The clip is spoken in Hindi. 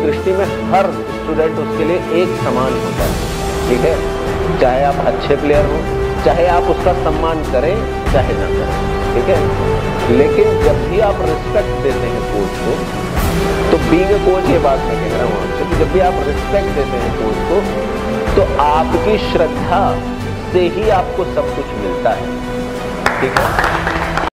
दृष्टि में हर स्टूडेंट उसके लिए एक समान होता है, ठीक है। चाहे आप अच्छे प्लेयर हो, चाहे आप उसका सम्मान करें चाहे ना करें, ठीक है। लेकिन जब भी आप रिस्पेक्ट देते हैं कोच को, तो बीइंग अ कोच ये बात मैं कह रहा हूँ आपसे कि जब भी आप रिस्पेक्ट देते हैं कोच को, तो आपकी श्रद्धा से ही आपको सब कुछ मिलता है, ठीक है।